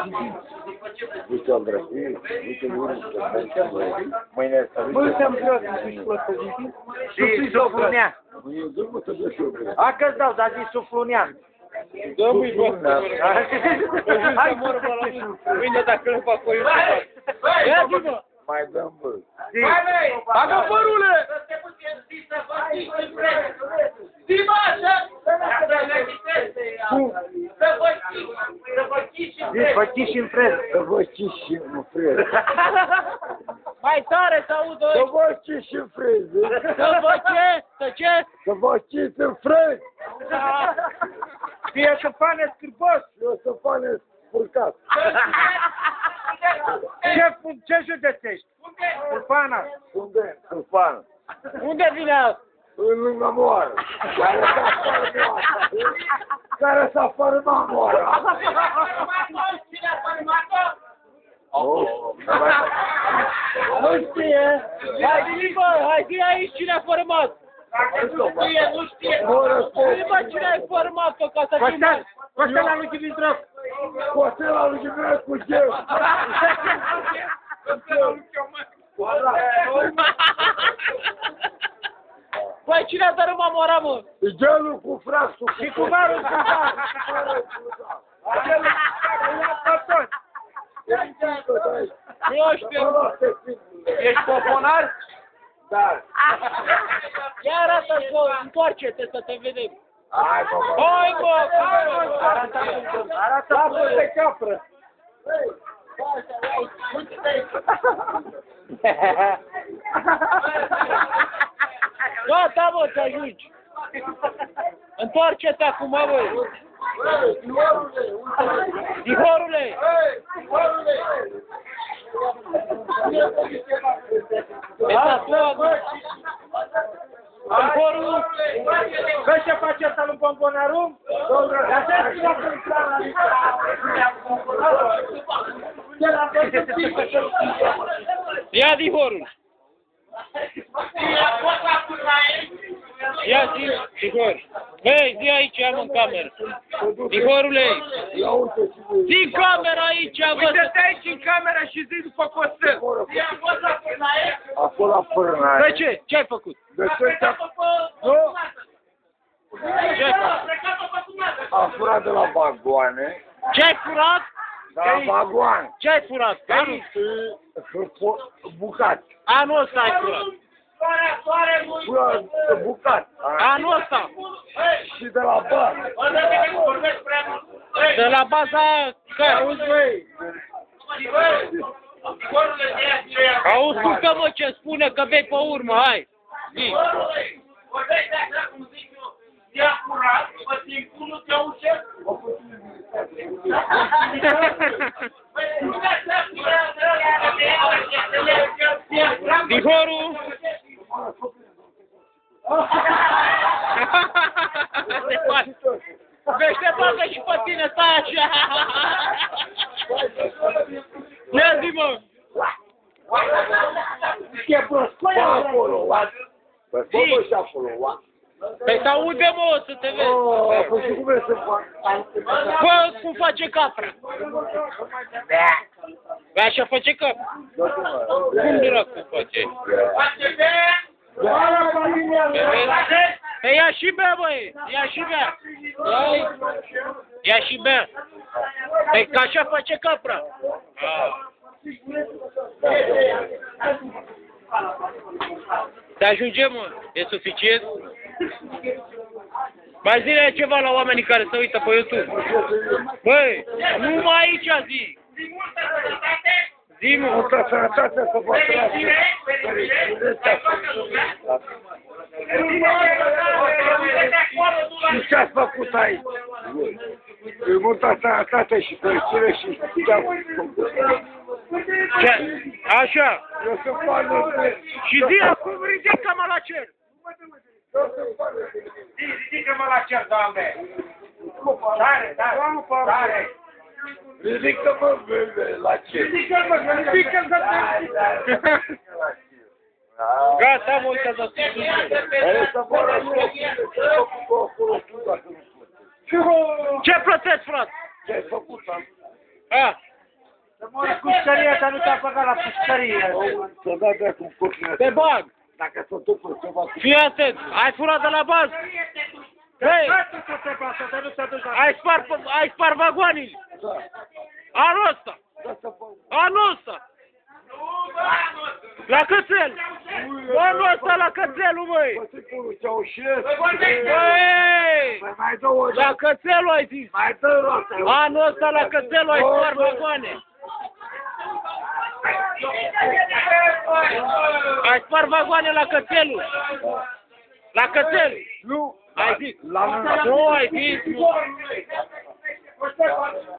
Uite, Andrei, uite, mâine să Bă, te-am creat să-și plăcă zi. Și Suflunean. mâine dă-mă să dă și eu. A, că-ți dau, dar zi Suflunean. Dă-mi-i, bă. Hai, mă, mâine dacă nu fac o iubă. Ia zi, mă. Mai dăm, bă. Bagă părule! Zi, făchiși în frez. Să vă ciși și în frez. Mai tare să audă. Să vă ciși și în frez. Să vă ce? Să ce? Să vă ciși în frez. Fie să fane scârbos. Eu să fane spurcat. Ce județești? Stefana. Unde? În fan. Unde vine? În lângă moară. Care s-a fărâmat moara. Nu știe. Hai zi, bă, hai zi aici cine a format. Nu știe. Zi, bă, cine ai format-o ca să știi. Costela lui Dimitrov. Costela lui Diminescu Geu. Băi, cine a dărâmat mora, mă? Gelul cu frasul. Și cu marul cu bar. Nu știu. Ești poponar? Da. Ia arată-ți, bă, întoarce-te să te vedem. Hai, bă. Hai, bă! Arată pe capră. Gata, bă, te ajungi. Întoarce-te acum, bă. Dihorule! Dihorul! Vezi ce face ăsta lui Bombonaru? Ia dihorul! Ia zi, Dihor! Băi, zi aici, am în cameră! Dihorule! Zi în cameră aici, bă! Uite-te aici în cameră și zi după Costel. Acolo la fârnaie. De ce? Ce ai făcut? De ce te-a... Nu? Ce ai făcut? A furat de la vagoane. Ce ai furat? De la vagoane. Ce ai furat? Bucați. Anul ăsta ai furat. Bucați. Anul ăsta. Și de la bază. De la baza care? Auzi, băi. Auzi tu că, mă, ce spune că bei pe urmă, hai. Zi. Dihorul. Vezi, te bagă și pe tine, stai așa. Ia zi, mă. Ce prost, acolo, Păi, bă, și acolo, Păi să aude, mă, să te vezi. Păi, și cum vrei să fac? Bă, cum face capra? Bă, așa face capra. Cum dracu face? Păi ia și bea, băi, ia și bea. Ia și bea. Păi că așa face capra. Te ajunge, mă? E suficient? Mai zile ceva la oamenii care se uită pe YouTube. Băi, numai aici zi. Zi, mă. Multă sănătate să vă trăiască. Și ce-ați făcut aici? Multă sănătate și fericire și Ce? Așa. eu sunt fanul de... Și zi acum, ridică-mă la cer. Ridică-mă la cer, Doamne! Tare! Ridică-mă, bebe, la ce? Ridică-mă să te... Gata, mă, uite, să te Ce plătesc, frate? Ce ai făcut, am? A, Să mă la pușcărie, că nu te-a băgat la pușcărie. Să da de cum copii. Te bag. Dacă se întâmplă ceva cu... Fii atent. Ai furat de la bază. Hei, ai spart vagoanele. Da. Anul ăsta. Da să fac. Anul ăsta. La cățel. Anul ăsta la cățelul, măi. Bă, sicurul, Ceaușescu. Băi, Mai dă o la cățelul ai zis. Mai dă roata. Anul ăsta la cățelul ai spart vagoane. Ai spart vagoane la cățelul. La cățel. Nu. Ai zis. La Nu ai zis.